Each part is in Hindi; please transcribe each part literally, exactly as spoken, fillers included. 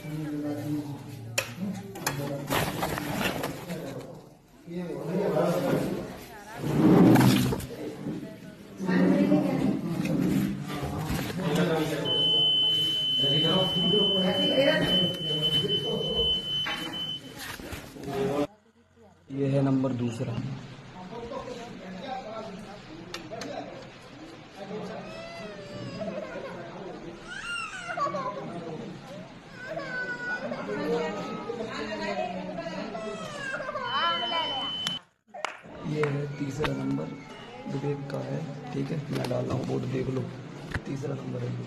ये है नंबर दूसरा। ये है तीसरा नंबर, विवेक का है। ठीक है, मैं डाल रहा हूँ बोर्ड, देख लो। तीसरा नंबर है ये।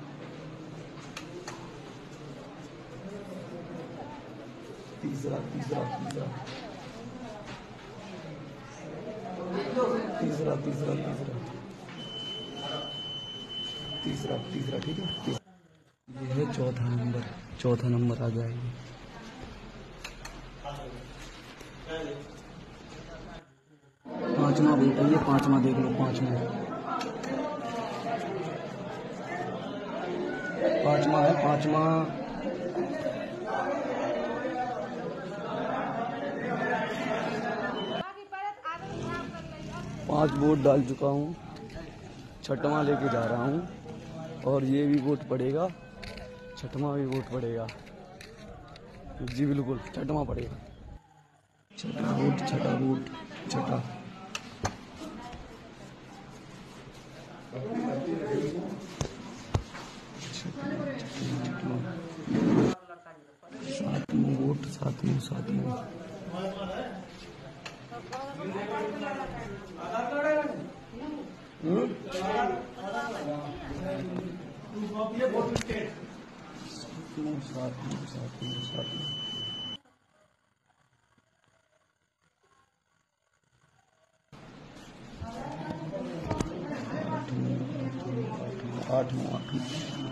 तीसरा तीसरा तीसरा तीसरा तीसरा तीसरा तीसरा तीसरा ठीक है। तीसरा। ये है चौथा नंबर, चौथा नंबर आ जाएगी। पांचवा बेटा, ये पांचवा देख लो, पांचवा पांचवा है, पांचवा। पांच वोट डाल चुका हूँ, छठवां लेके जा रहा हूँ, और ये भी वोट पड़ेगा, छठवां भी वोट पड़ेगा। जी बिल्कुल, छठवां पड़ेगा। छठा वोट, छठा वोट, छठा। सातवां वोट, सातवां सातवां सातवां सातवां सातवां आठवां आठवां आठवां